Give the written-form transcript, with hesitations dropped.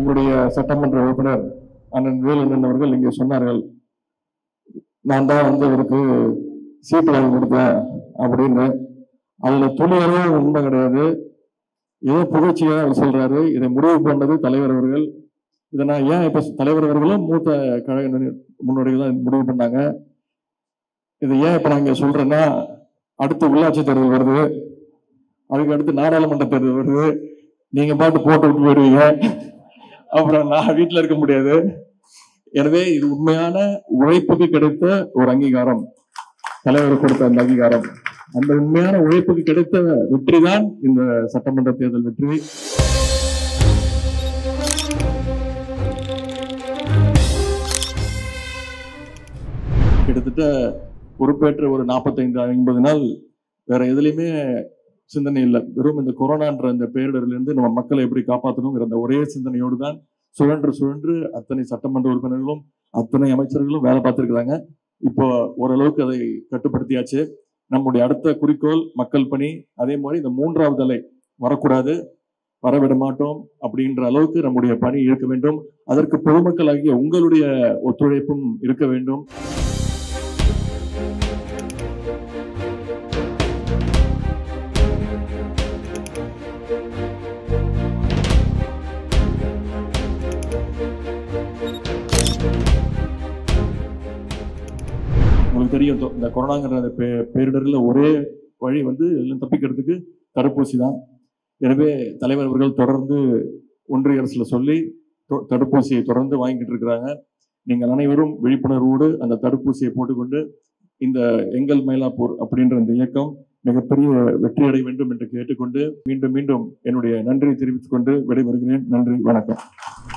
நம்முடைய சட்டமன்ற உறுப்பினர் அண்ணன் வேலுண்ணன் அவர்கள் இங்கே சொன்னார்கள், நான் தான் வந்து அவருக்கு சீட்டு வாங்கி கொடுத்தேன் அப்படின்னு. அதுல துணியெல்லாம் உண்மை கிடையாது. ஏதோ புகழ்ச்சியா அவர் சொல்றாரு. இதை முடிவு பண்ணது தலைவர் அவர்கள். இதை நான் ஏன் இப்ப தலைவர் அவர்களும் மூத்த கழக முன்னோடிகள் தான் முடிவு பண்ணாங்க. இதை ஏன் இப்ப நான் இங்க சொல்றேன்னா, அடுத்து உள்ளாட்சி தேர்தல் வருது, அதுக்கு அடுத்து நாடாளுமன்ற தேர்தல் வருது. நீங்க பாட்டு போட்டு விட்டு போயிடுவீங்க, அப்புறம் நான் வீட்டுல இருக்க முடியாது. எனவே இது உண்மையான உழைப்புக்கு கிடைத்த ஒரு அங்கீகாரம், தலைவர் கொடுத்த அந்த அங்கீகாரம். அந்த உண்மையான உழைப்புக்கு கிடைத்த வெற்றி தான் இந்த சட்டமன்ற தேர்தல் வெற்றி. கிட்டத்தட்ட பொறுப்பேற்ற ஒரு 45-50 நாள் வேற எதுலையுமே சிந்தனை இல்லை. வெறும் இந்த கொரோனான்ற இந்த பேரிடரிலிருந்து நம்ம மக்களை எப்படி காப்பாற்றணுங்கிற அந்த ஒரே சிந்தனையோடு தான் சுழன்று அத்தனை சட்டமன்ற உறுப்பினர்களும் அத்தனை அமைச்சர்களும் வேலை பார்த்துருக்குறாங்க. இப்போ ஓரளவுக்கு அதை கட்டுப்படுத்தியாச்சு. நம்முடைய அடுத்த குறிக்கோள் மக்கள் பணி. அதே மாதிரி இந்த 3வது அலை வரக்கூடாது, வரவிட மாட்டோம் அப்படின்ற அளவுக்கு நம்முடைய பணி இருக்க வேண்டும். அதற்கு பொதுமக்கள் ஆகிய உங்களுடைய ஒத்துழைப்பும் இருக்க வேண்டும். உங்களுக்கு தெரியும், இந்த கொரோனாங்கிற அந்த பேரிடர்ல ஒரே வழி வந்து எல்லாம் தப்பிக்கிறதுக்கு தடுப்பூசி தான். எனவே தலைவர் அவர்கள் தொடர்ந்து ஒன்றிய அரசுல சொல்லி தடுப்பூசியை தொடர்ந்து வாங்கிட்டு இருக்கிறாங்க. நீங்கள் அனைவரும் விழிப்புணர்வோடு அந்த தடுப்பூசியை போட்டுக்கொண்டு இந்த எங்கள் மயிலாப்பூர் அப்படின்ற இந்த இயக்கம் மிகப்பெரிய வெற்றியடைய வேண்டும் என்று கேட்டுக்கொண்டு மீண்டும் என்னுடைய நன்றியை தெரிவித்துக் கொண்டு விடைபெறுகிறேன். நன்றி, வணக்கம்.